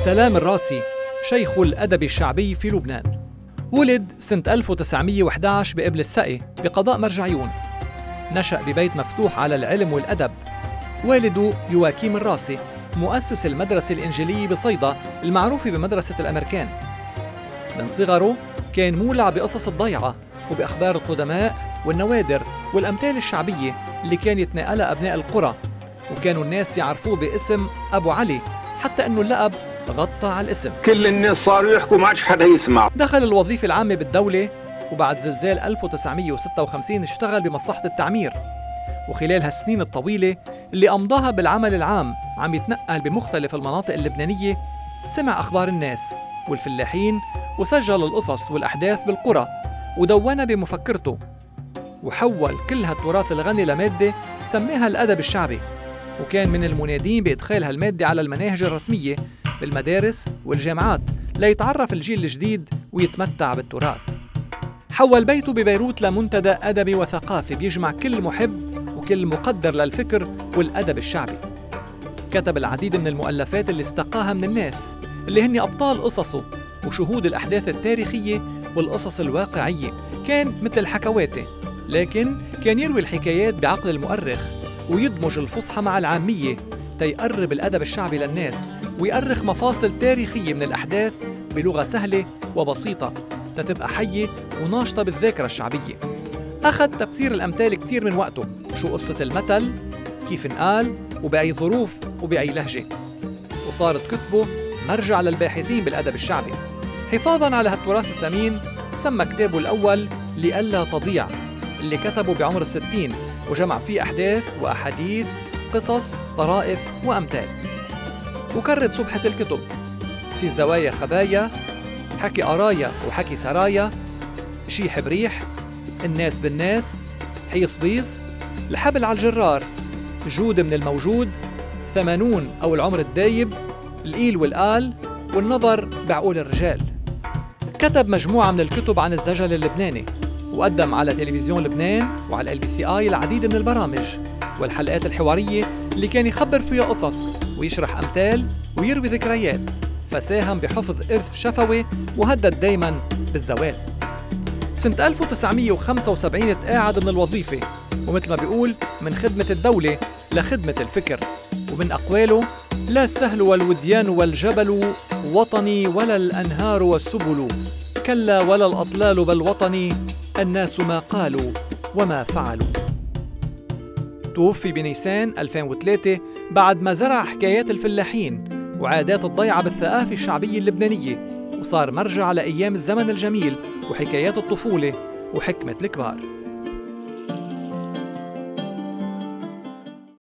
سلام الراسي شيخ الأدب الشعبي في لبنان، ولد سنة 1911 بقبل السقي بقضاء مرجعيون. نشأ ببيت مفتوح على العلم والأدب. والده يواكيم الراسي مؤسس المدرسة الإنجيلية بصيدا المعروفة بمدرسة الأمريكان. من صغره كان مولع بقصص الضيعة وبأخبار القدماء والنوادر والأمثال الشعبية اللي كان يتناقلها أبناء القرى، وكانوا الناس يعرفوه باسم أبو علي، حتى أنه اللقب غطى على الاسم. كل الناس صاروا يحكوا ما عادش حدا يسمع. دخل الوظيفة العامة بالدولة، وبعد زلزال 1956 اشتغل بمصلحة التعمير. وخلال هالسنين الطويلة اللي أمضاها بالعمل العام عم يتنقل بمختلف المناطق اللبنانية، سمع أخبار الناس والفلاحين وسجل القصص والأحداث بالقرى ودونها بمفكرته، وحول كل هالتراث الغني لمادة سماها الأدب الشعبي، وكان من المنادين بإدخال هالمادة على المناهج الرسمية بالمدارس والجامعات ليتعرف الجيل الجديد ويتمتع بالتراث. حول بيته ببيروت لمنتدى أدبي وثقافي بيجمع كل محب وكل مقدر للفكر والأدب الشعبي. كتب العديد من المؤلفات اللي استقاها من الناس اللي هن أبطال قصصه وشهود الأحداث التاريخية والقصص الواقعية. كان مثل الحكواتي، لكن كان يروي الحكايات بعقل المؤرخ ويدمج الفصحى مع العامية تيقرب الأدب الشعبي للناس، ويأرخ مفاصل تاريخية من الأحداث بلغة سهلة وبسيطة تتبقى حية وناشطة بالذاكرة الشعبية. أخذ تفسير الأمثال كتير من وقته، شو قصة المثل، كيف انقال، وبأي ظروف وبأي لهجة، وصارت كتبه مرجع للباحثين بالأدب الشعبي. حفاظاً على هالتراث الثمين سمى كتابه الأول لئلا تضيع، اللي كتبه بعمر 60، وجمع فيه أحداث وأحاديث، قصص، طرائف وأمثال. وكرت صبحة الكتب في الزوايا خبايا، حكي قرايا وحكي سرايا، شيح بريح، الناس بالناس، حيص بيص، الحبل على الجرار، جود من الموجود، 80 أو العمر الدايب، الإيل والآل، والنظر بعقول الرجال. كتب مجموعة من الكتب عن الزجل اللبناني، وقدم على تلفزيون لبنان وعلى LBCI العديد من البرامج والحلقات الحوارية اللي كان يخبر فيها قصص ويشرح أمثال ويروي ذكريات، فساهم بحفظ إرث شفوي وهدد دايماً بالزوال. سنة 1975 تقاعد من الوظيفة، ومثل ما بيقول من خدمة الدولة لخدمة الفكر. ومن أقواله: لا السهل والوديان والجبل وطني، ولا الأنهار والسبل، كلا ولا الأطلال بل وطني، الناس ما قالوا وما فعلوا. توفي بنيسان 2003 بعد ما زرع حكايات الفلاحين وعادات الضيعة بالثقافة الشعبية اللبنانية، وصار مرجع لأيام الزمن الجميل وحكايات الطفولة وحكمة الكبار.